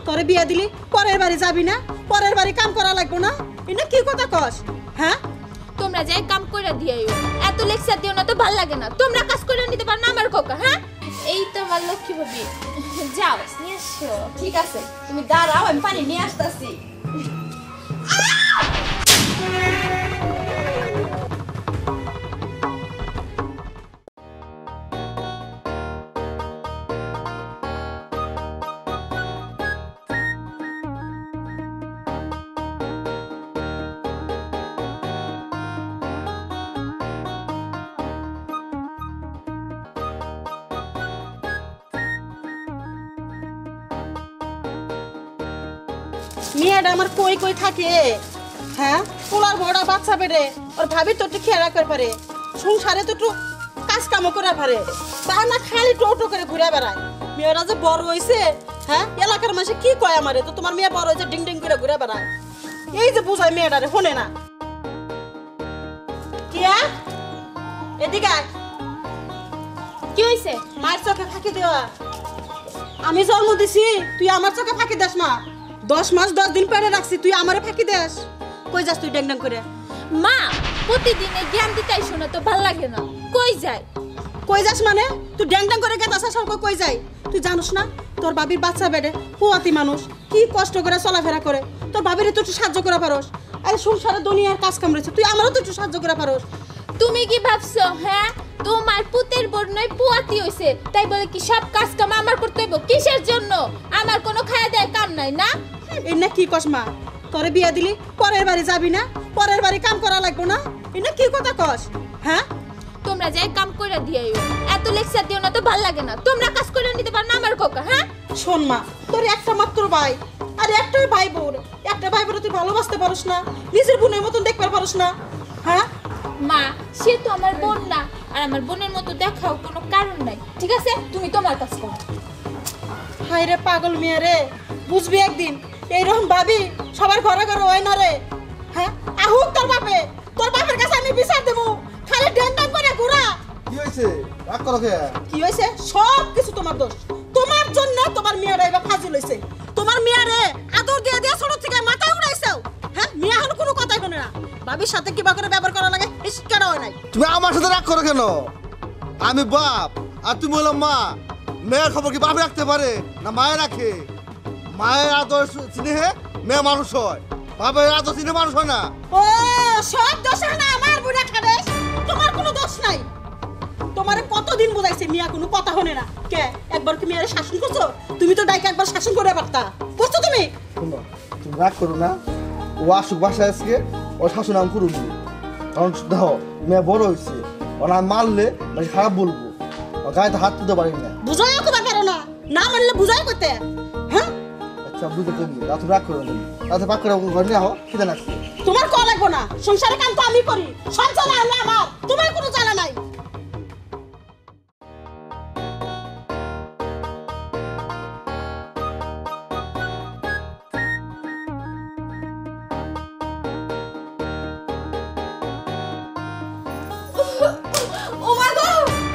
তোরে বিয়া দিলি পরের বাড়ি যাবি না, পরের বাড়ি কাম করা লাগবো না, এটা কি কথা কস? হ্যাঁ তোমরা যাই কাম করে দিয়াইও, এত লেকচার দিও না তো ভাল লাগে না। তোমরা কাজ করে নিতে পারো না আমার কোকা। হ্যাঁ এই তো আমার লক্ষ্মী ভাবি, যাও নিয়ে এসো। ঠিক আছে তুমি দাঁড়াও, আমি পানি নিয়ে আসতেছি। মেয়েটা আমার কই কই থাকে? হ্যাঁ পোলার বড়া বাচ্চা বেড়ে ওর ভাবি তো একটু খেয়াল রাখতে পারে, সংসারে তো একটু কাজ কামও করে পারে, তা না খালি টোটো করে ঘুরে বেড়ায়। মেয়েরা যে বড় হয়েছে, হ্যাঁ এলাকার মানুষে কি কয় আমারে, তো তোমার মেয়ে বড় হয়েছে ডিং ডিং করে ঘুরে বেড়ায়, এই যে বুঝায় মেয়েটারে শোনে না। কিয়া এদিকে আয়। কি হইছে? মায়ের চোখে ফাঁকি দেওয়া। আমি জন্ম দিছি, তুই আমার চোখে ফাঁকি দেস না। 10 মাস 10 দিন পেড়ে রাখছি, তুই আমারে ফাঁকি দেস। কই যাস তুই ড্যাং ড্যাং করে? মা প্রতিদিন জ্ঞান দিতে শোনা তো ভাল লাগে না। কই যায়? কই যাস মানে? তুই ড্যাং ড্যাং করে গেতাস সরক কই যাই? তুই জানোস না তোর বাবির বাচ্চা বেড়ে পোয়াতি মানুষ কি কষ্ট করে চলাফেরা করে, তোর বাবিরে তো একটু সাহায্য করে পারোস। আরে সংসারে দুনিয়ার কাজ কাম রয়েছে, তুই আমারও তো একটু সাহায্য করে পারোস। তুমি কি ভাবছো হ্যাঁ তোমার পুতের বোন নয় পুয়াতি হইছে তাই বলে কি সব কাজ কাম আমার করতে হইব? কিসের জন্য? আমার কোনো খায়া দেয় কাম নাই না? এই না কি কস মা? তোরে বিয়া দিলি পরের বাড়ি যাবি না, পরের বাড়ি কাম করা লাগবো না, এই না কি কথা কস? হ্যাঁ তোমরা যাই কাম করে দিয়াইও, এত লেকচার দিও না তো ভাল লাগে না। তোমরা কাজ করে নিতে পারো না আমার কোকা। হ্যাঁ শোন মা, তোর একটা মাত্র ভাই, আর একটাই ভাই বোন, একটা ভাই বোন তুই ভালোবাসতে পারোস না, নিজের বোনের মতন দেখতে পারোস না? হ্যাঁ মা সে তো আমার বোন না, আর আমার বোনের মতো দেখাও কোনো কারণ নাই। ঠিক আছে তুমি তোমার কাজ করো। হায় রে পাগল মেয়ে রে, বুঝবি একদিন এইরকম ভাবি সবার ঘরে ঘরে হয় না রে। হ্যাঁ আহুক তোর বাপের কাছে আমি বিচার দেবো, খালি ড্যাং ড্যাং করে ঘোরা। কি হয়েছে? রাগ করো কে? কি হয়েছে? সব কিছু তোমার দোষ, তোমার জন্য তোমার মেয়েরা এবার ফাজিল হয়েছে। তোমার মেয়েরে আদর দিয়ে দিয়ে ছোট থেকে মাথায় উড়াইছাও। হ্যাঁ মেয়ে এখন কোনো কথাই শোনে না, ভাবির সাথে কিবা করে ব্যবহার করা লাগে শিক্ষা হয় নাই। তুমি আমার সাথে রাগ করো কেন? আমি বাপ আর তুমি হলো মা। মেয়ের খবর কি বাপে রাখতে পারে না মায়ের রাখে? মায়ের আদর স্নেহে মেয়ে মানুষ হয়, বাপের আদর স্নেহে মানুষ হয় না। ও সব দোষ না আমার বুড়া খাদেশ, তোমার কোনো দোষ নাই। তোমারে কতদিন বুঝাইছে মিয়া কোনো কথা হনে না কে? একবার কি মেয়ের শাসন করছো? তুমি তো ডাইকে একবার শাসন করে পারতা, করছো তুমি? শোনো, তুমি রাগ করো না। ও আসুক বাসায় আজকে, ও শাসন আমি করুন। কারণ দেখো মেয়ে বড় হয়েছে, ওরা মারলে মানে খারাপ বলবো, ও গায়ে হাত তুলতে পারি না। বুঝাইও করতে পারো না, না মারলে বুঝাই করতে। হ্যাঁ আচ্ছা বুঝতে তুমি রাত রাগ করো না, রাতে পাক করে ঘর নিয়ে আহ খিদে লাগছে। তোমার কল লাগবো না, সংসারে কাম তো আমি করি, সব জ্বালা আনলে আমার, তোমার কোনো জ্বালা নাই। ও মা গো!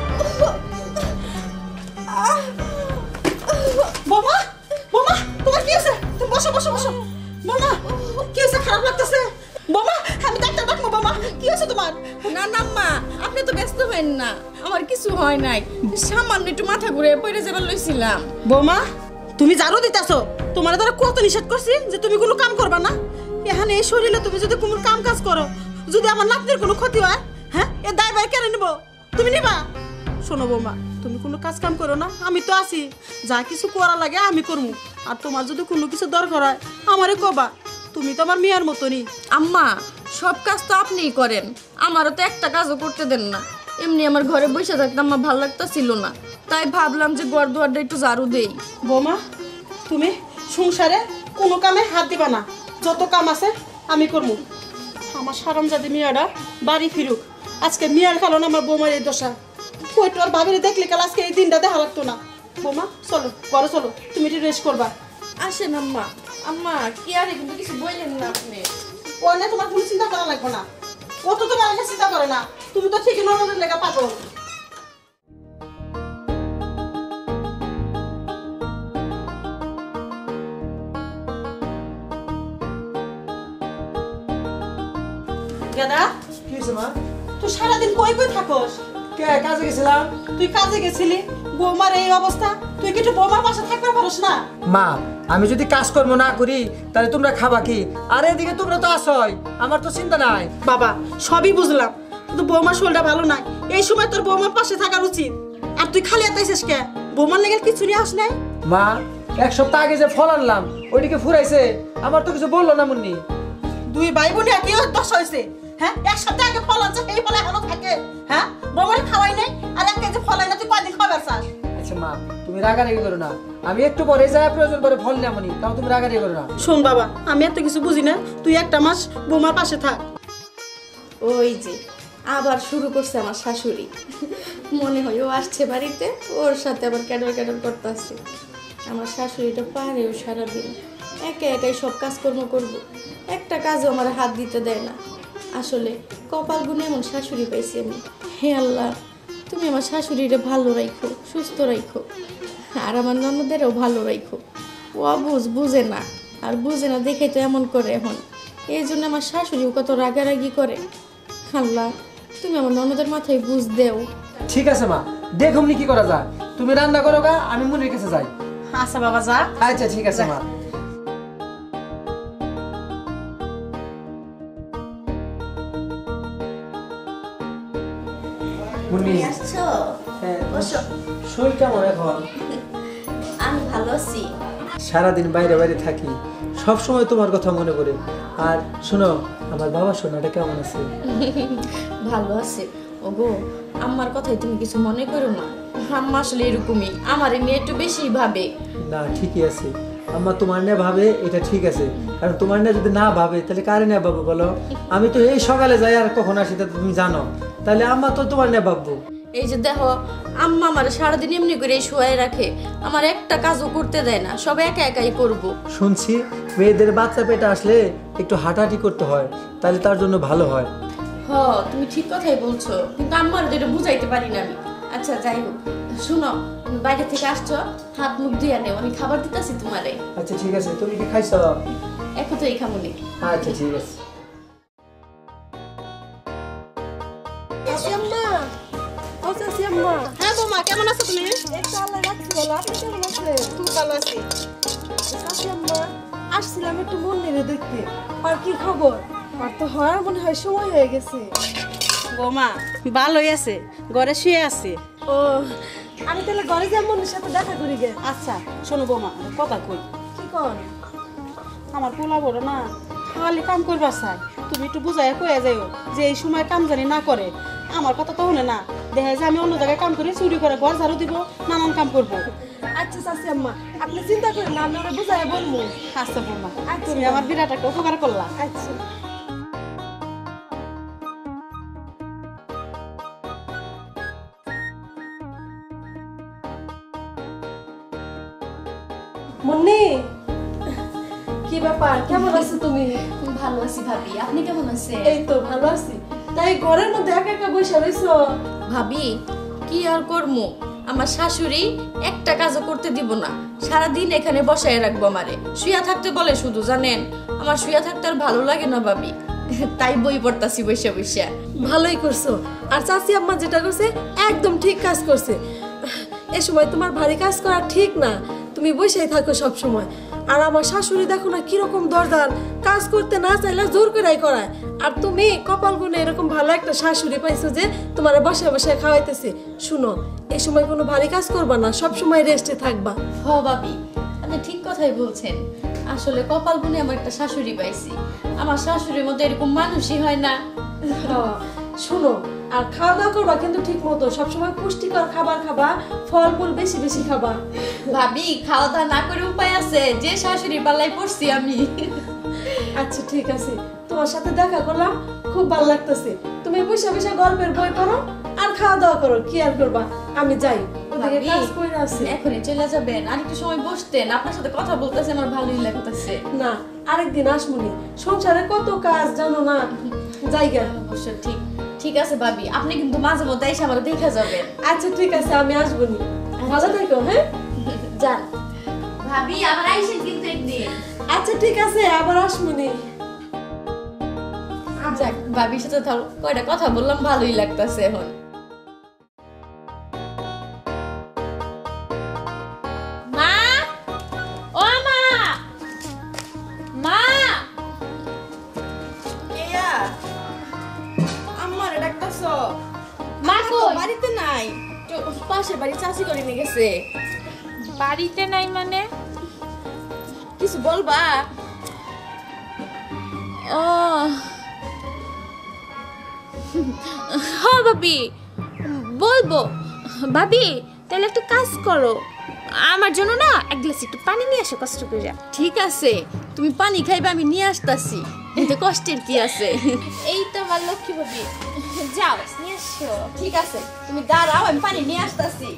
বোমা বোমা তোমার কি হয়েছে? তুমি বসো বসো বসো। বোমা কি হয়েছে? খারাপ লাগতেছে? বোমা আমি ডাক্তার ডাকবো। বোমা কি হয়েছে তোমার? না না মা, আপনি তো ব্যস্ত হবেন না, আমার কিছু হয় নাই, সামান্য একটু মাথা ঘুরে পড়ে যাবার লইছিলাম। বোমা তুমি জারো দিতেছো, তোমার দ্বারা কত নিষেধ করছি যে তুমি কোনো কাম করবা না। এখানে এই শরীরে তুমি যদি কোনো কাম কাজ করো, যদি আমার নাতনির কোনো ক্ষতি হয়, হ্যাঁ এ দায়ভার কেন নিব? তুমি নিবা? শোনো বোমা, তুমি কোনো কাজ কাম করো না, আমি তো আছি, যা কিছু করা লাগে আমি করবো। আর তোমার যদি কোনো কিছু দরকার হয় আমারে কবা, তুমি তো আমার মেয়ের মতনই। আম্মা সব কাজ তো আপনিই করেন, আমারও তো একটা কাজও করতে দেন না। এমনি আমার ঘরে বসে থাকতে আমার ভালো লাগতেছিল না, তাই ভাবলাম যে ঘর দুয়ারটা একটু ঝাড়ু দেই। বোমা তুমি সংসারে কোনো কামে হাত দিবা না, যত কাম আছে আমি করবো। আমার সারামজাদি মিয়াটা বাড়ি ফিরুক, আজকে মিয়ার কারণে আমার বোমার এই দশা। কই তোর ভাবিরে দেখলে কাল আজকে এই দিনটা দেখা লাগতো না। বোমা চলো ঘরে চলো, তুমি একটু রেস্ট করবা। আসেন আম্মা। আম্মা কি আরে কিন্তু কিছু বললেন না আপনি? ও না তোমার কোনো চিন্তা করা লাগবে না, ও তো তোমার আগে চিন্তা করে না, তুমি তো ঠিকই নরমের লেগে পাগল। গেদা কি হয়েছে মা? তুই সারাদিন কই কই থাকস? কে কাজে গেছিলাম? তুই কাজে গেছিলি, বৌমার এই অবস্থা, তুই কি একটু বৌমার পাশে থাকতে পারস না? মা আমি যদি কাজকর্ম না করি তাহলে তোমরা খাবা কি? আর এদিকে তোমরা তো আসই, আমার তো চিন্তা নাই। বাবা সবই বুঝলাম, কিন্তু বৌমার শরীরটা ভালো নাই, এই সময় তোর বৌমার পাশে থাকার উচিত। আর তুই খালি এতাইছিস কে? বৌমার লেগে কিছু নিয়ে আস নাই? মা 1 সপ্তাহ আগে যে ফল আনলাম ওইদিকে ফুরাইছে, আমার তো কিছু বললো না মুন্নি। দুই ভাই বোনে কি দশা হয়েছে? হ্যাঁ, এক সপ্তাহ আগে ফল আনছে, এই ফল এখনো থাকে। হ্যাঁ, বৌমার খাওয়াই নাই, আর এক কেজি ফল আইনা তুই কয়দিন খাবার চাস? আচ্ছা মা তুমি রাগারাগি করো না, আমি একটু পরে যাই প্রয়োজন পরে ফল নেমনি, তাও তুমি রাগারাগি করো না। শোন বাবা, আমি এত কিছু বুঝি না, তুই একটা মাস বৌমার পাশে থাক। ওই যে আবার শুরু করছে আমার শাশুড়ি, মনে হয় ও আসছে বাড়িতে, ওর সাথে আবার ক্যাডর ক্যাডর করতেছে। আমার শাশুড়িটা পারেও সারাদিন একা একাই সব কাজকর্ম করব, একটা কাজও আমার হাত দিতে দেয় না। আসলে কপাল গুনে এমন শাশুড়ি পাইছি আমি। হে আল্লাহ, তুমি আমার শাশুড়িটা ভালো রাখো, সুস্থ রাখো, আর আমার ননদেরও ভালো রাখো। ও বুঝে না, আর বুঝে না দেখে তো এমন করে এখন, এই জন্য আমার শাশুড়িও কত রাগারাগি করে। আল্লাহ, তুমি আমার ননদের মাথায় বুঝ দেও। ঠিক আছে মা, দেখুমনি কি করা যায়, তুমি রান্না করো গা, আমি মুন্নির কাছে যাই। আচ্ছা বাবা যা। আচ্ছা ঠিক আছে মা। মুন্নি আসছো? হ্যাঁ, শরীর কেমন এখন? আমি ভালো আছি। সারাদিন বাইরে বাইরে থাকি, সব সময় তোমার কথা মনে পড়ে। আর শোনো, আমার বাবা সোনাটা কেমন আছে? ভালো আছে। ওগো, আম্মার কথাই তুমি কিছু মনে করো না, আম্মা আসলে এরকমই, আমার নিয়ে একটু বেশি ভাবে। না ঠিকই আছে, আম্মা তোমার নিয়ে ভাবে, এটা ঠিক আছে, কারণ তোমার নিয়ে যদি না ভাবে তাহলে কারে নিয়ে ভাববো বলো? আমি তো এই সকালে যাই আর কখন আসি তা তুমি জানো, তাহলে আম্মা তো তোমার নিয়ে ভাববো। এই যে দেখো, আম্মা আমার সারাদিন এমনি করে শুয়াই রাখে, আমার একটা কাজও করতে দেয় না, সব একা একাই করব। শুনছি মেয়েদের বাচ্চা পেটে আসলে একটু হাঁটাহাঁটি করতে হয়, তাহলে তার জন্য ভালো হয়। হ, তুমি ঠিক কথাই বলছো, কিন্তু আম্মার যেটা বুঝাইতে পারি না আমি। আচ্ছা যাই হোক, শুনো, তুমি বাইরে থেকে আসছো, হাত মুখ ধুয়ে নেও, আমি খাবার দিতেছি তোমারে। আচ্ছা ঠিক আছে, তুমি কি খাইছ? এখন তো এই খামুনি। আচ্ছা ঠিক আছে। হ্যাঁ বৌমা, কেমন আছো তুমি? খুব ভালো আছি। আসছিলাম একটু মন্দিরে দেখতে, আর কি খবর? আর তো হওয়ার মনে হয় সময় হয়ে গেছে। বৌমা ভালোই আছে, ঘরে শুয়ে আছে। ও, আমি তাহলে ঘরে যাই, মন্দির সাথে দেখা করি গে। আচ্ছা শোনো বৌমা, কথা কই। কি কর? আমার পোলা বড় না, খালি কাম করবার চাই, তুমি একটু বুঝাই কয়ে যাইও যে এই সময় কাম জানি না করে। আমার কথা তো শুনে না, দেখা যায় আমি অন্য জায়গায় কাম করি, চুরি করে ঘর ঝাড়ু দিব, নানান কাম করবো। আচ্ছা চাচি আম্মা, আপনি চিন্তা করেন না, আমি ওরা বুঝাই বলবো। আচ্ছা বৌমা, আচ্ছা। তুমি আমার বিরাট একটা উপকার করলা। আচ্ছা। মুন্নি, কি ব্যাপার, কেমন আছো তুমি? ভালো আছি ভাবি, আপনি কেমন আছেন? এই তো ভালো আছি। তাই ঘরের মধ্যে একা একা বসে রইছো? ভাবি, কি আর করবো, আমার শাশুড়ি একটা কাজও করতে দিব না, সারাদিন এখানে বসায় রাখবো আমারে, শুয়া থাকতে বলে শুধু, জানেন আমার শুয়া থাকতে আর ভালো লাগে না ভাবি, তাই বই পড়তাছি বসে বসে। ভালোই করছো। আর চাচি আম্মা যেটা করছে একদম ঠিক কাজ করছে। এ সময় তোমার ভারী কাজ করা ঠিক না, তুমি বসেই থাকো সব সময়। আর আমার শাশুড়ি দেখো না কিরকম দরদার, কাজ করতে না চাইলে জোর করেই করায়। আর তুমি কপাল গুনে এরকম ভালো একটা শাশুড়ি পাইছো যে তোমার বসে বসে খাওয়াইতেছে। শুনো, এই সময় কোনো ভারী কাজ করবা না, সব সময় রেস্টে থাকবা। হ ভাবি, আপনি ঠিক কথাই বলছেন, আসলে কপাল গুনে আমার একটা শাশুড়ি পাইছি, আমার শাশুড়ির মধ্যে এরকম মানুষই হয় না। শুনো, আর খাওয়া দাওয়া করবা কিন্তু ঠিক মতো, সবসময় পুষ্টিকর খাবার খাবা, ফল ফুল বেশি বেশি খাবা। ভাবি, খাওয়া দাওয়া না করে উপায় আছে, যে শাশুড়ি পাল্লাই পড়ছি আমি। আচ্ছা ঠিক আছে, তোমার সাথে দেখা করলাম, খুব ভালো লাগতেছে। তুমি বসে বসে গল্পের বই পড়ো আর খাওয়া দাওয়া করো, কি আর করবা। আমি যাই, ওদিকে কাজ করে আসি। এখনই চলে যাবেন? আর একটু সময় বসতেন, আপনার সাথে কথা বলতেছে আমার ভালোই লাগতেছে। না, আরেকদিন আসমুনি, সংসারে কত কাজ জানো না। জায়গা অবশ্য ঠিক আছে ভাবি, আপনি কিন্তু মাঝে মধ্যে এসে আমার দেখা যাবেন। আচ্ছা ঠিক আছে, আমি আসবনি। ভালো থাকো। হ্যাঁ, যান ভাবি, আবার আইসেন কিন্তু একদিন। আচ্ছা ঠিক আছে, আবার আসমুনি। যাক ভাবির সাথে ধর কয়টা কথা বললাম, ভালোই লাগতাছে এখন। মা, ও মা, মা, কেয়া আমার ডাকতাছ? মা কই? বাড়িতে নাই, তো পাশের বাড়ি চাচি করে নিয়ে গেছে। বাড়িতে নাই মানে? কিছু বলবা? ও হ্যাঁ ভাবি, বলবো। ভাবি তাহলে একটা কাজ করো, আমার জন্য না এক গ্লাস একটু পানি নিয়ে আসো কষ্ট করে। ঠিক আছে, তুমি পানি খাইবে, আমি নিয়ে আসতাছি, এতে কষ্টের কি আছে? এই তো আমার লক্ষ্মী ভাবি, যাও নিয়ে আসো। ঠিক আছে, তুমি দাঁড়াও, আমি পানি নিয়ে আসতাছি।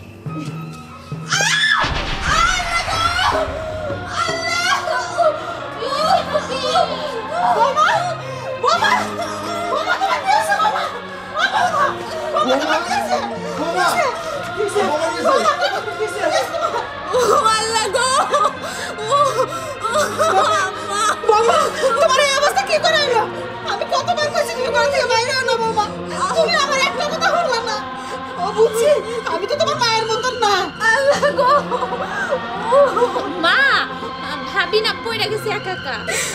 আল্লাহ গো, বাবা তোমার এই অবস্থা কি করে হলো? আমি কতবার কইছি তুমি ঘর থেকে বাইরে হও না বাবা, তুমি আমার একটা কথা শুনলা না। ও বুঝছি, আমি তো তোমার মায়ের মতন না। আল্লাহ গো, মা ভাবি না পড়ে গেছে একা একা।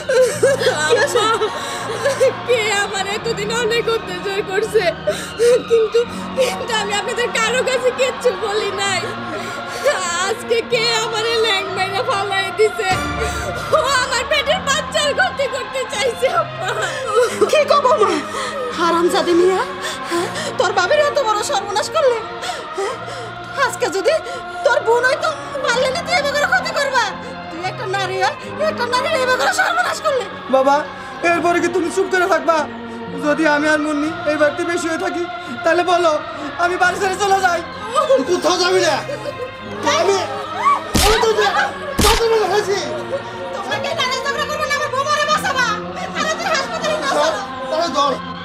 কে আমার এতদিন অনেক অত্যাচার করছে, কিন্তু আমি আপনাদের কারো কাছে কিচ্ছু বলি নাই। আজকে কে আমারে ল্যাং মাইরা ফালাই দিছে, ও আমার পেটের বাচ্চার ক্ষতি করতে চাইছে। কি কব মা, হারামজাদি মিয়া, তোর বাবার এত বড় সর্বনাশ করলে। আজকে যদি তোর বোন হয়তো পারলে না তুই এভাবে ক্ষতি করবা। তুই একটা নারী, একটা নারীর এভাবে সর্বনাশ করলে। বাবা এরপরে কি তুমি চুপ করে থাকবা? যদি আমি আর মুন্নি এই বাড়িতে বেশি হয়ে থাকি তাহলে বলো আমি বাড়ি ছেড়ে চলে যাই। কোথাও যাবি না। আমি তো কত বড় হয়েছি। তোমরা কে নারী ঝগড়া করবে না, আমার বউমারে বাঁচাবা। আরে তুই হাসপাতালে না চলো। তাহলে দল